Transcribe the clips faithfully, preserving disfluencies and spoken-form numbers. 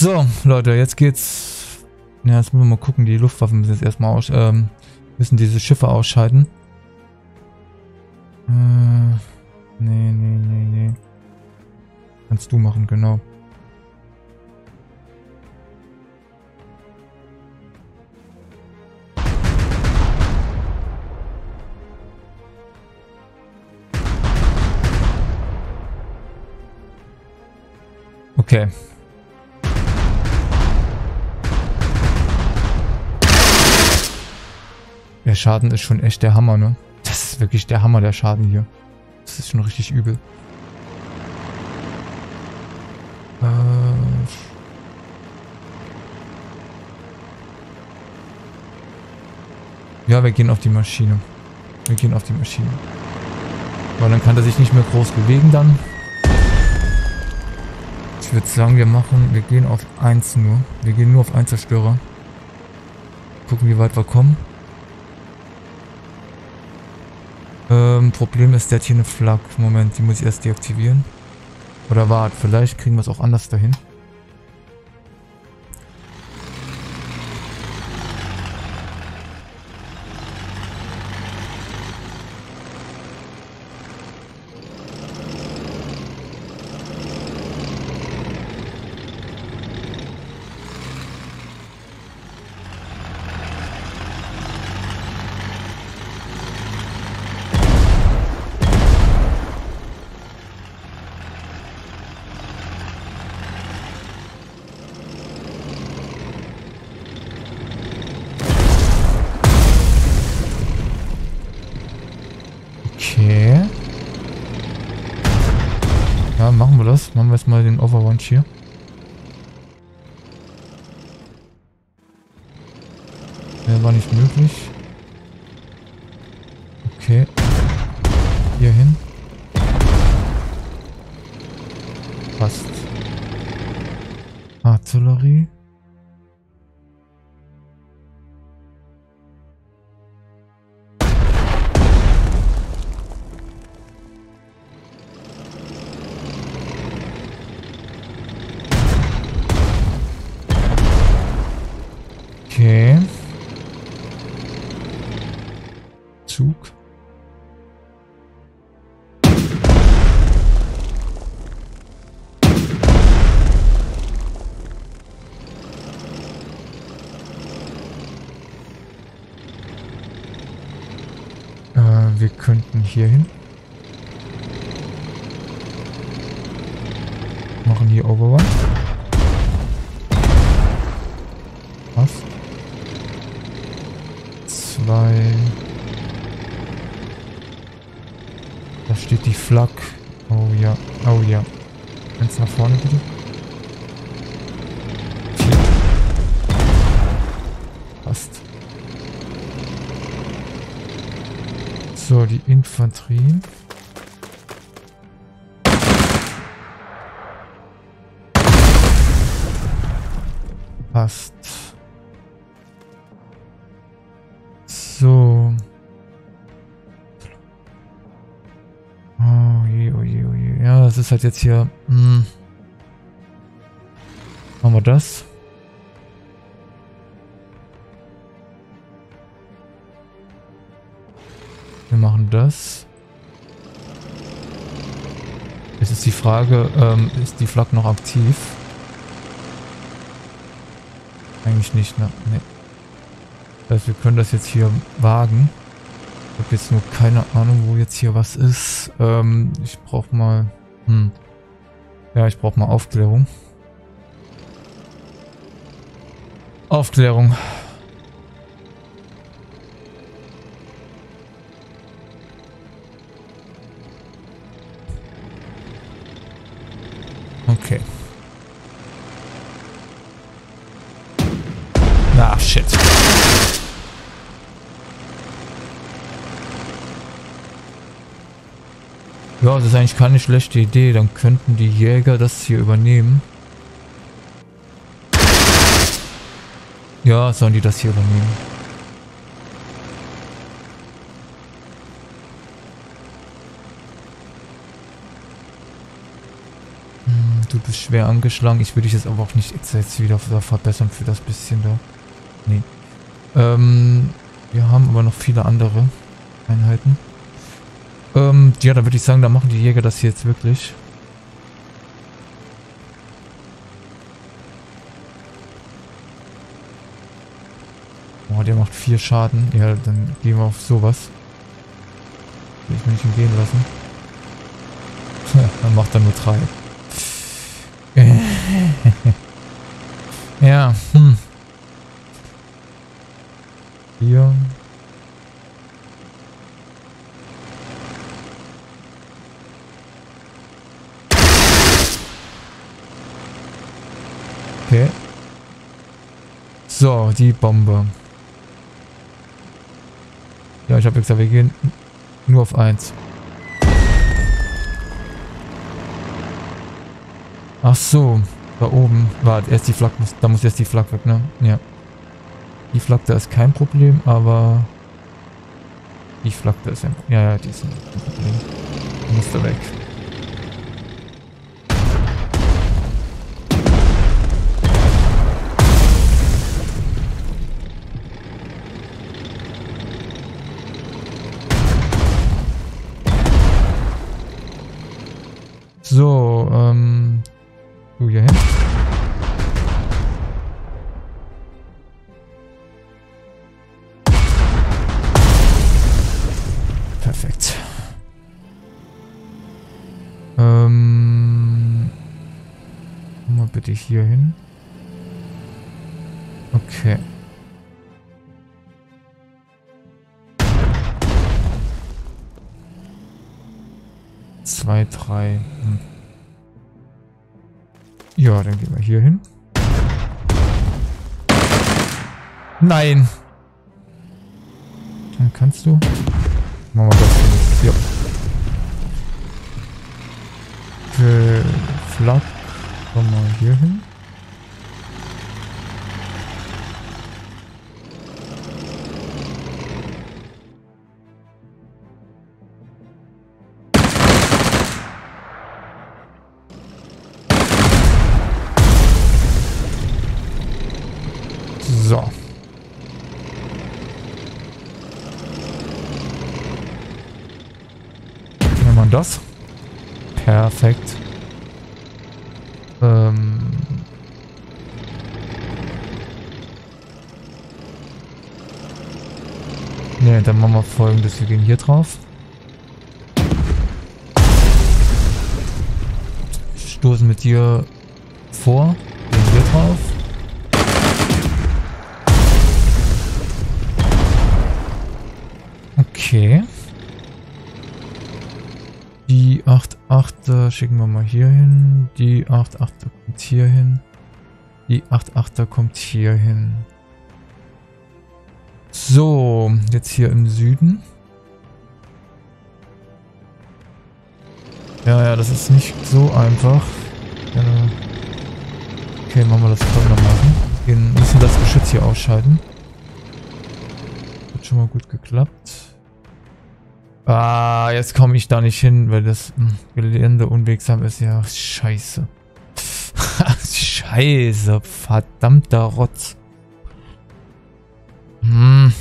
So, Leute, jetzt geht's. Ja, jetzt müssen wir mal gucken. Die Luftwaffen müssen jetzt erstmal aus, ähm, müssen diese Schiffe ausschalten. Äh, nee, nee, nee, nee. Kannst du machen, genau. Okay. Der Schaden ist schon echt der Hammer, ne? Das ist wirklich der Hammer, der Schaden hier. Das ist schon richtig übel. Äh ja, wir gehen auf die Maschine. Wir gehen auf die Maschine. Weil dann kann er sich nicht mehr groß bewegen dann. Ich würde sagen, wir machen, wir gehen auf eins nur. Wir gehen nur auf einen Zerstörer. Gucken, wie weit wir kommen. Ähm, Problem ist, der hat hier eine Flak. Moment, die muss ich erst deaktivieren. Oder warte, vielleicht kriegen wir es auch anders dahin. Okay. Ja, machen wir das. Machen wir jetzt mal den Overwatch hier. Der war nicht möglich. Okay. Hier hin. Passt. Artillerie. Okay. Zug. Äh, wir könnten hier hin. Machen hier Overwatch. Passt. Zwei. Da steht die Flak. Oh ja. Oh ja. Eins nach vorne bitte. Vier. Passt. So, die Infanterie. Passt. So. Oh je, oh je, oh je. Ja, das ist halt jetzt hier. Hm. Machen wir das. Wir machen das. Jetzt ist die Frage, ähm, ist die Flak noch aktiv? Eigentlich nicht, ne? Nee. Das heißt, wir können das jetzt hier wagen. Ich habe jetzt nur keine Ahnung, wo jetzt hier was ist. Ähm, ich brauche mal... Hm. Ja, ich brauche mal Aufklärung. Aufklärung. Okay. Ah, shit. Ja, das ist eigentlich keine schlechte Idee. Dann könnten die Jäger das hier übernehmen. Ja, sollen die das hier übernehmen? du bist schwer angeschlagen. Ich will dich jetzt aber auch nicht jetzt wieder verbessern für das bisschen da. Nee. Ähm, wir haben aber noch viele andere Einheiten. Ähm, ja, da würde ich sagen, da machen die Jäger das hier jetzt wirklich. Oh, der macht vier Schaden. Ja, dann gehen wir auf sowas. Will ich mir nicht entgehen lassen. Dann macht er nur drei. Ja, hm. Hier. Okay. So, die Bombe. Ja, ich habe gesagt, wir gehen nur auf eins. Ach so, da oben. Warte, erst die Flak muss, da muss erst die Flak weg, ne? Ja. Die Flak, da ist kein Problem, aber die Flak, da ist ja... Ja, ja, die ist ein Problem. Die muss da weg. So, ähm... du hier hin. Perfekt. Ähm... Komm mal bitte hier hin. Okay. Zwei, drei. Hm. Ja, dann gehen wir hier hin. Nein! Dann kannst du. Machen wir das hier. Ja. Okay. Flak. Komm mal hier hin. So. Nehmen wir das. Perfekt. Ähm. Ne, dann machen wir Folgendes. Wir gehen hier drauf. Stoßen mit dir vor. Gehen hier drauf. Okay. Die acht achter schicken wir mal hier hin. Die acht achter kommt hier hin. Die acht achter kommt hier hin. So, jetzt hier im Süden. Ja, ja, das ist nicht so einfach. Okay, machen wir das folgendermaßen. Wir müssen das Geschütz hier ausschalten. Hat schon mal gut geklappt. Ah, jetzt komme ich da nicht hin, weil das mh, Gelände unwegsam ist. Ja, scheiße. Scheiße, verdammter Rotz. Hm.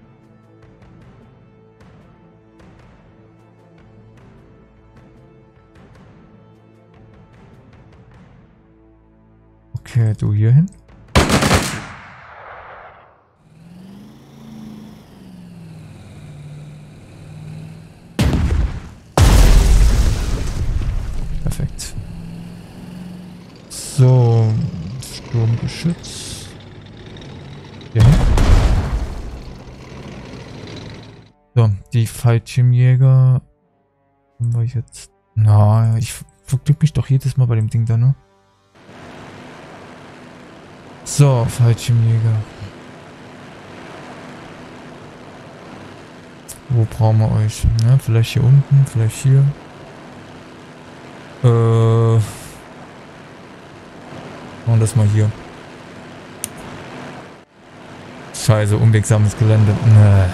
Okay, du hier hin. Perfekt. So, Sturmgeschütz. Hier hin. So, die Fallschirmjäger haben wir jetzt. Na, ich verglück mich doch jedes Mal bei dem Ding da, ne? So, Fallschirmjäger. Wo brauchen wir euch? Ne? Vielleicht hier unten, vielleicht hier. Äh. Machen das mal hier. Scheiße, unwegsames Gelände. Ne.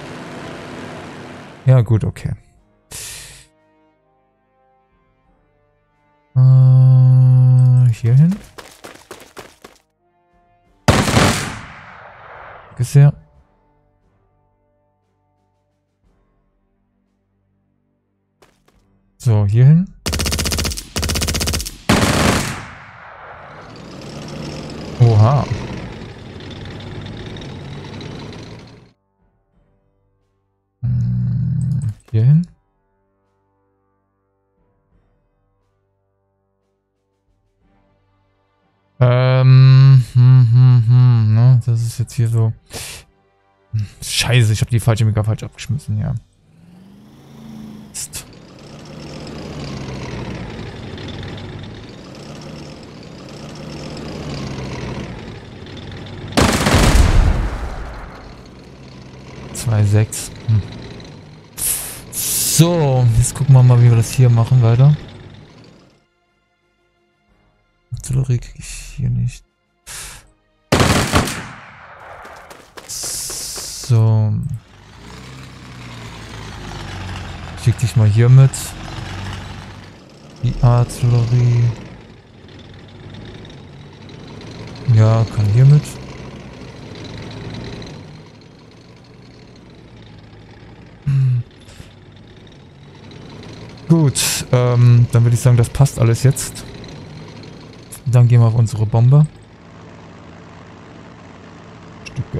Ja, gut, okay. Äh. Danke sehr. So, hier hin. Oha. Hm, hier hin. Ähm, hm, hm, hm, ne? Das ist jetzt hier so. Scheiße, ich habe die falsche Mega falsch abgeschmissen, ja. Mist. zwei Komma sechs. Hm. So, jetzt gucken wir mal, wie wir das hier machen weiter. Artillerie kriege ich hier nicht. So. Schick dich mal hier mit. Die Artillerie. Ja, kann hier mit. Hm. Gut, ähm, dann würde ich sagen, das passt alles jetzt. Dann gehen wir auf unsere Bombe. Stücke.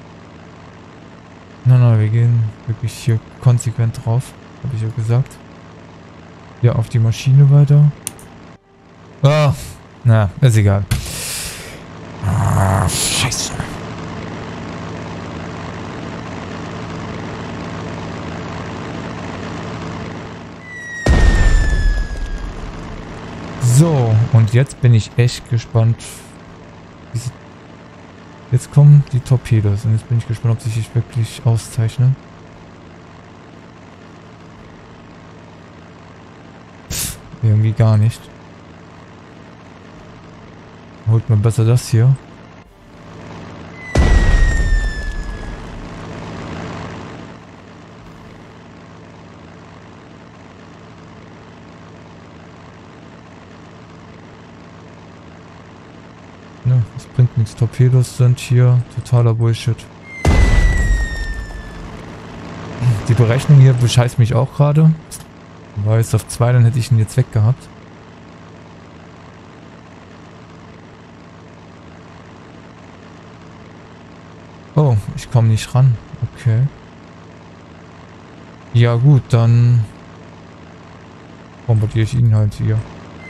Nein, nein, wir gehen wirklich hier konsequent drauf. Habe ich ja gesagt. Ja, auf die Maschine weiter. Ah, na, ist egal. Ah, scheiße. So, und jetzt bin ich echt gespannt. Jetzt kommen die Torpedos und jetzt bin ich gespannt, ob sie sich wirklich auszeichnen. Pff, irgendwie gar nicht. Holt mir besser das hier. Ne, das bringt nichts. Torpedos sind hier totaler Bullshit. Die Berechnung hier bescheißt mich auch gerade. War jetzt auf zwei, dann hätte ich ihn jetzt weg gehabt. Oh, ich komme nicht ran. Okay. Ja gut, dann bombardiere ich ihn halt hier.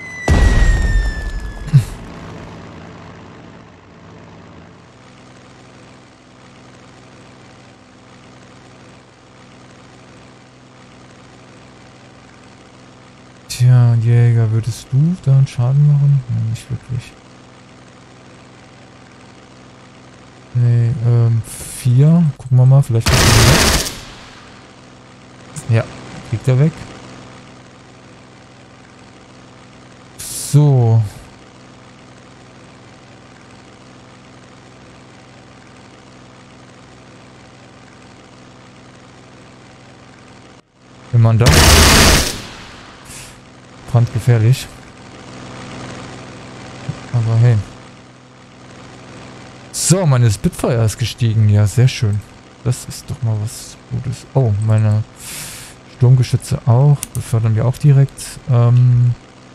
Tja, Jäger, würdest du da einen Schaden machen? Nein, nicht wirklich. Nee, ähm, vier. Gucken wir mal, vielleicht kriegt er weg. Ja, kriegt er weg. So. Wenn man da... brandgefährlich. Aber hey. So, meine Spitfire ist gestiegen. Ja, sehr schön. Das ist doch mal was Gutes. Oh, meine Sturmgeschütze auch. Befördern wir auch direkt. Ähm...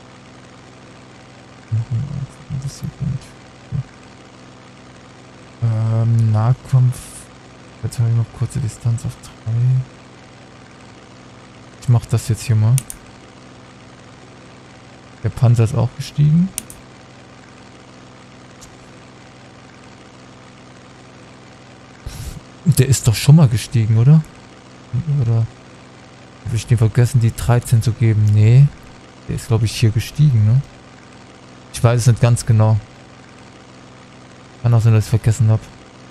Ähm, Nahkampf. Jetzt habe ich noch kurze Distanz auf drei. Ich mache das jetzt hier mal. Der Panzer ist auch gestiegen. Der ist doch schon mal gestiegen, oder? Oder habe ich den vergessen, die dreizehn zu geben? Nee. Der ist, glaube ich, hier gestiegen, ne? Ich weiß es nicht ganz genau. Kann auch sein, dass ich es vergessen habe.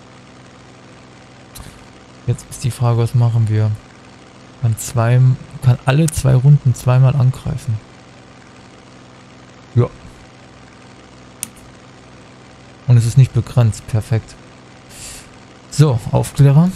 Jetzt ist die Frage, was machen wir? Kann zwei, kann alle zwei Runden zweimal angreifen. Ja. Und es ist nicht begrenzt. Perfekt. So, Aufklärer.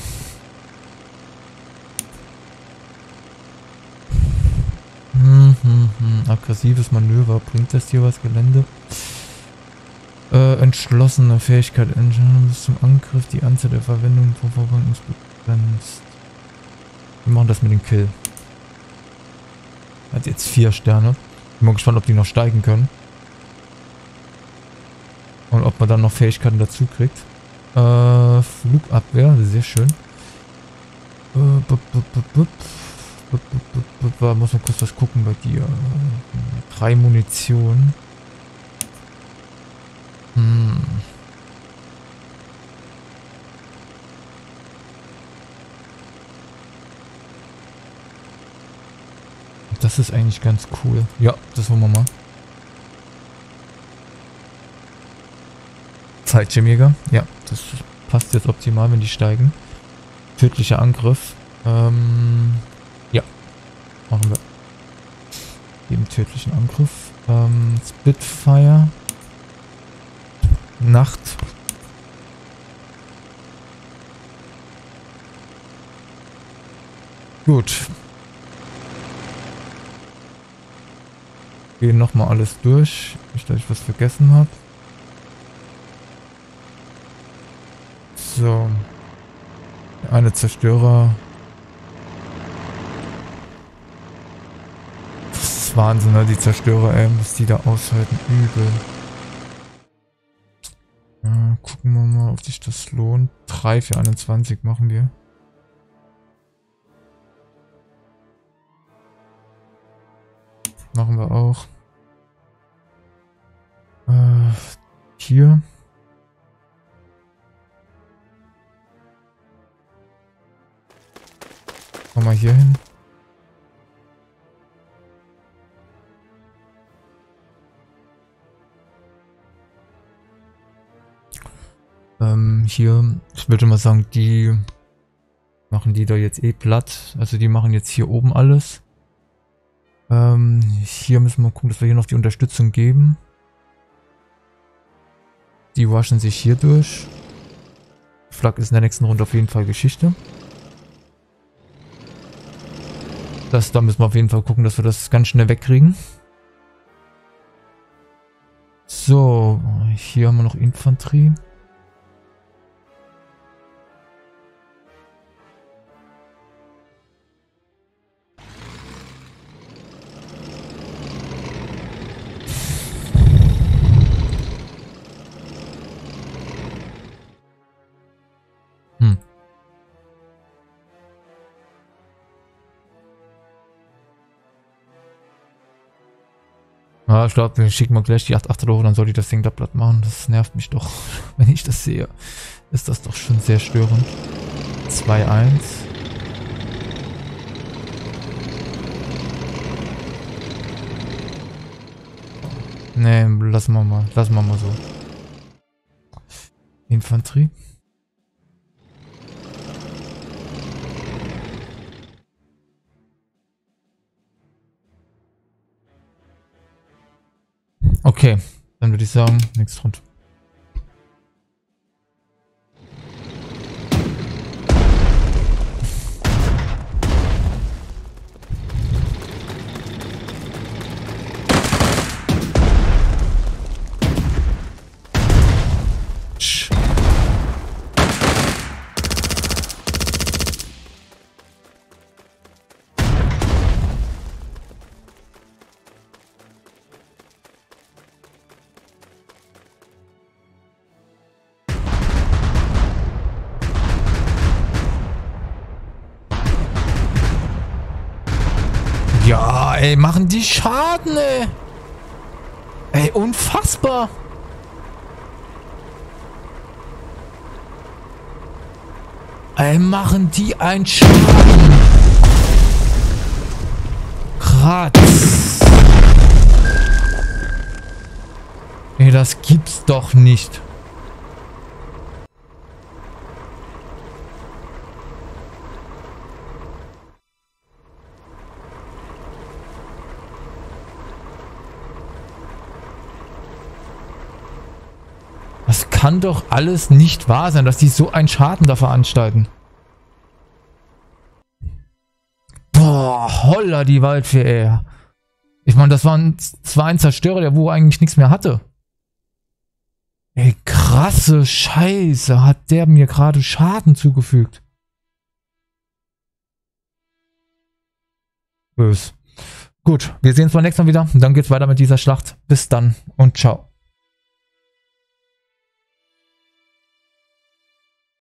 Hm, hm, hm. Aggressives Manöver. Bringt das hier was, Gelände? Äh, entschlossene Fähigkeit. Entscheidung bis zum Angriff. Die Anzahl der Verwendung von Vorbanken ist begrenzt. Wir machen das mit dem Kill. Hat jetzt vier Sterne. Bin mal gespannt, ob die noch steigen können. Und ob man dann noch Fähigkeiten dazu kriegt. Äh, Flugabwehr, sehr schön. Äh, bup, bup, bup, bup. Bup, bup, bup, bup. Muss man kurz was gucken bei dir. Drei Munition. Hm. Das ist eigentlich ganz cool. Ja, das wollen wir mal. Zeitschirmjäger. Ja, das passt jetzt optimal, wenn die steigen. Tödlicher Angriff. Ähm, ja, machen wir. Eben tödlichen Angriff. Ähm, Spitfire. Nacht. Gut. Gehen nochmal alles durch. Nicht, dass ich was vergessen habe. So. Der eine Zerstörer. Das ist Wahnsinn, ne? Die Zerstörer, ey, was die da aushalten. Übel. Ja, gucken wir mal, ob sich das lohnt. drei für einundzwanzig machen wir. Machen wir auch. Äh, hier. Komm mal hier hin. Ähm, hier, ich würde mal sagen, die machen die da jetzt eh platt. Also die machen jetzt hier oben alles. Ähm, hier müssen wir gucken, dass wir hier noch die Unterstützung geben. Die rushen sich hier durch. Flak ist in der nächsten Runde auf jeden Fall Geschichte. Das, da müssen wir auf jeden Fall gucken, dass wir das ganz schnell wegkriegen. So, hier haben wir noch Infanterie. Hm. Ja, ich glaube, wir schicken mal gleich die acht acht hoch, dann soll die das Ding da platt machen. Das nervt mich doch. Wenn ich das sehe, ist das doch schon sehr störend. zwei eins. Nee, lassen wir mal. Lassen wir mal so. Infanterie. Okay, dann würde ich sagen, nächste Runde. Ja, ey, machen die Schaden, ey. Ey, unfassbar. Ey, machen die einen Schaden. Kratz. Ey, das gibt's doch nicht. Das kann doch alles nicht wahr sein, dass die so einen Schaden da veranstalten. Boah, holla die Waldfee, ey. Ich meine, das waren zwar ein Zerstörer, der wo eigentlich nichts mehr hatte. Ey, krasse Scheiße. Hat der mir gerade Schaden zugefügt. Bös. Gut, wir sehen uns beim nächsten Mal wieder. Dann geht's weiter mit dieser Schlacht. Bis dann und ciao.